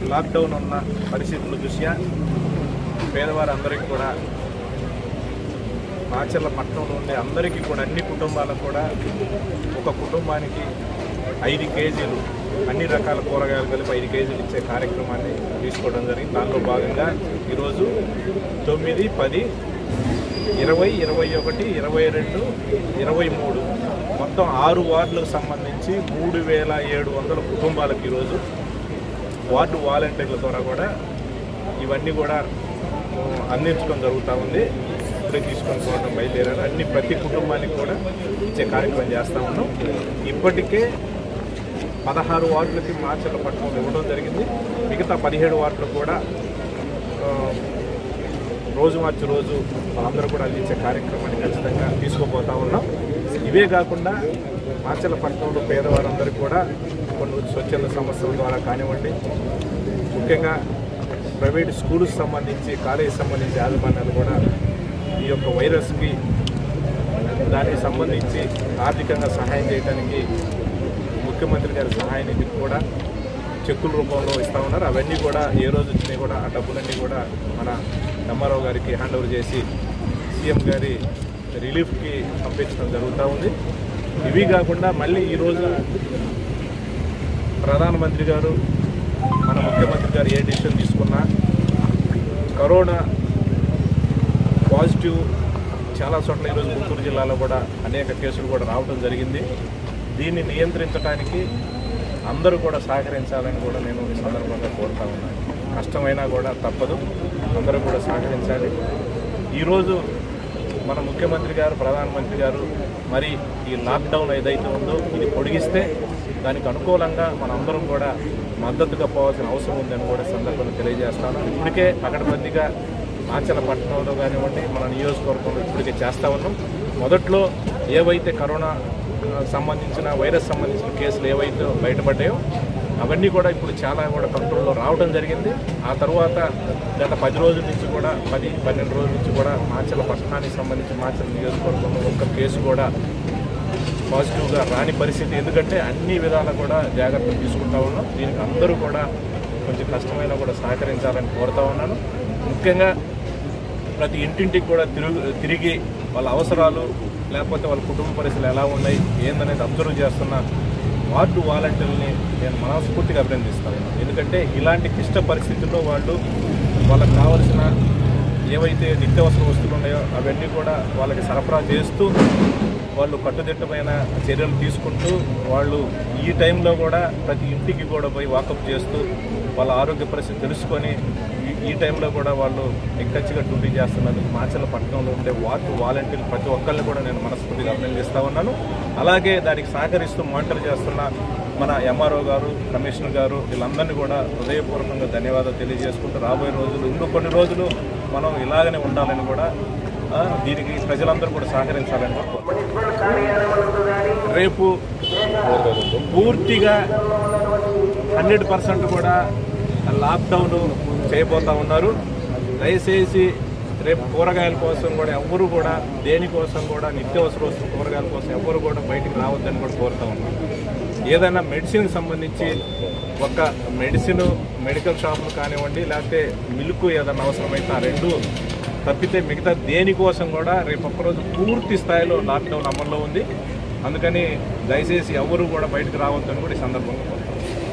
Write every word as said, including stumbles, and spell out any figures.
Lockdown ఉన్న పరిస్థితుల దృష్ట్యా పేదవారందరికీ కూడా మాచర్ల పట్టణంలో ఉండే అందరికీ కూడా అన్ని కుటుంబాలకు కూడా ఒక కుటుంబానికి ఐదు కేజీలు అన్ని రకాల కూరగాయలు కలిపి ఐదు కేజీలు ఇచ్చే కార్యక్రమాన్ని తీసుకోవడం జరిగింది. దానిలో భాగంగా ఈరోజు తొమ్మిది పది ఇరవై ఇరవై ఒకటి ఇరవై రెండు ఇరవై మూడు మొత్తం ఆరు వార్డులకు సంబంధించి మూడు వేల ఏడు వందల కుటుంబాలకు ఈరోజు వార్డు వాలంటీర్ల ద్వారా కూడా ఇవన్నీ కూడా అందించడం జరుగుతూ ఉంది. ఇప్పుడే తీసుకొని పోవడం బయలుదేరారు. అన్ని ప్రతి కుటుంబానికి కూడా ఇచ్చే కార్యక్రమం చేస్తూ ఉన్నాం. ఇప్పటికే పదహారు వార్డులకి మాచర్ల పట్టణంలో ఇవ్వడం జరిగింది. మిగతా పదిహేడు వార్డులు కూడా రోజు మార్చి రోజు వాళ్ళందరూ కూడా అందించే కార్యక్రమాన్ని ఖచ్చితంగా తీసుకుపోతూ ఉన్నాం. ఇవే కాకుండా మాచర్ల పట్టణంలో పేదవారందరికీ కూడా కొన్ని స్వచ్ఛంద సంస్థల ద్వారా కానివ్వండి, ముఖ్యంగా ప్రైవేట్ స్కూల్కి సంబంధించి కాలేజీ సంబంధించి యాజమాన్యాలు కూడా ఈ యొక్క వైరస్కి దానికి సంబంధించి ఆర్థికంగా సహాయం చేయడానికి ముఖ్యమంత్రి గారి సహాయ నిధికి కూడా చెక్కుల రూపంలో ఇస్తూ ఉన్నారు. అవన్నీ కూడా ఏ రోజు వచ్చినాయి కూడా ఆ డబ్బులన్నీ కూడా మన ఎంఆర్ఓ గారికి హ్యాండ్ ఓవర్ చేసి సీఎం గారి రిలీఫ్కి పంపించడం జరుగుతూ ఉంది. ఇవి కాకుండా మళ్ళీ ఈరోజు ప్రధానమంత్రి గారు మన ముఖ్యమంత్రి గారు ఏ డిసిషన్ తీసుకున్నా కరోనా పాజిటివ్ చాలా చోట్ల ఈరోజు గుంటూరు జిల్లాలో కూడా అనేక కేసులు కూడా రావడం జరిగింది. దీన్ని నియంత్రించడానికి అందరూ కూడా సహకరించాలని కూడా నేను ఈ సందర్భంగా కోరుతా ఉన్నాను. కష్టమైనా కూడా తప్పదు, అందరూ కూడా సహకరించాలి. ఈరోజు మన ముఖ్యమంత్రి గారు ప్రధానమంత్రి గారు మరి ఈ లాక్డౌన్ ఏదైతే ఉందో ఇది పొడిగిస్తే దానికి అనుకూలంగా మనందరం కూడా మద్దతుగా పోవాల్సిన అవసరం ఉందని కూడా సందర్భంగా తెలియజేస్తాను. ఇప్పటికే పకడ్బందీగా మాచర్ల పట్టణంలో కానివ్వండి మన నియోజకవర్గంలో ఇప్పటికే చేస్తూ ఉన్నాం. మొదట్లో ఏవైతే కరోనా సంబంధించిన వైరస్ సంబంధించిన కేసులు ఏవైతే బయటపడ్డాయో అవన్నీ కూడా ఇప్పుడు చాలా కూడా కంట్రోల్లో రావడం జరిగింది. ఆ తర్వాత గత పది రోజుల నుంచి కూడా పది పన్నెండు రోజుల నుంచి కూడా మాచర్ల పట్టణానికి సంబంధించి మాచర్ల నియోజకవర్గంలో ఒక్క కేసు కూడా పాజిటివ్గా రాని పరిస్థితి. ఎందుకంటే అన్ని విధాలా కూడా జాగ్రత్తలు తీసుకుంటా ఉన్నాం. దీనికి అందరూ కూడా కొంచెం కష్టమైనా కూడా సహకరించాలని కోరుతా ఉన్నాను. ముఖ్యంగా ప్రతి ఇంటింటికి కూడా తిరుగు తిరిగి వాళ్ళ అవసరాలు లేకపోతే వాళ్ళ కుటుంబ పరిస్థితులు ఎలా ఉన్నాయి ఏందనేది అబ్జర్వ్ చేస్తున్న వార్డు వాలంటీర్లని నేను మనస్ఫూర్తిగా అభినందిస్తాను. ఎందుకంటే ఇలాంటి క్లిష్ట పరిస్థితుల్లో వాళ్ళు వాళ్ళకి కావాల్సిన ఏవైతే నిత్యావసర వస్తువులు ఉన్నాయో అవన్నీ కూడా వాళ్ళకి సరఫరా చేస్తూ వాళ్ళు కట్టుదిట్టమైన చర్యలు తీసుకుంటూ వాళ్ళు ఈ టైంలో కూడా ప్రతి ఇంటికి కూడా పోయి వాకప్ చేస్తూ వాళ్ళ ఆరోగ్య పరిస్థితి తెలుసుకొని ఈ టైంలో కూడా వాళ్ళు ఎక్కచ్చిగా డ్యూటీ చేస్తున్నందుకు మాచర్ల పట్టణంలో ఉండే వార్డు వాలంటీర్లు ప్రతి ఒక్కరిని కూడా నేను మనస్ఫూర్తిగా అభినందిస్తూ ఉన్నాను. అలాగే దానికి సహకరిస్తూ మానిటర్ చేస్తున్న మన ఎంఆర్ఓ గారు, కమిషనర్ గారు వీళ్ళందరినీ కూడా హృదయపూర్వకంగా ధన్యవాదాలు తెలియజేసుకుంటూ రాబోయే రోజులు ఇంకో కొన్ని రోజులు మనం ఇలాగనే ఉండాలని కూడా దీనికి ప్రజలందరూ కూడా సహకరించాలని రేపు పూర్తిగా హండ్రెడ్ పర్సెంట్ కూడా లాక్డౌన్ చేయబోతూ ఉన్నారు. దయచేసి రేపు కూరగాయల కోసం కూడా ఎవరు కూడా దేనికోసం కూడా నిత్యావసర వస్తువులు కూరగాయల కోసం ఎవరు కూడా బయటికి రావద్దని కూడా కోరుతూ ఉన్నారు. ఏదైనా మెడిసిన్కి సంబంధించి ఒక మెడిసిన్ మెడికల్ షాపులు కానివ్వండి లేకపోతే మిల్క్ ఏదైనా అవసరమైతే ఆ రెండు తప్పితే మిగతా దేనికోసం కూడా రేపు ఒక్కరోజు పూర్తి స్థాయిలో లాక్డౌన్ అమల్లో ఉంది. అందుకని దయచేసి ఎవరు కూడా బయటకు రావద్దని కూడా ఈ సందర్భంగా కోరుతాం.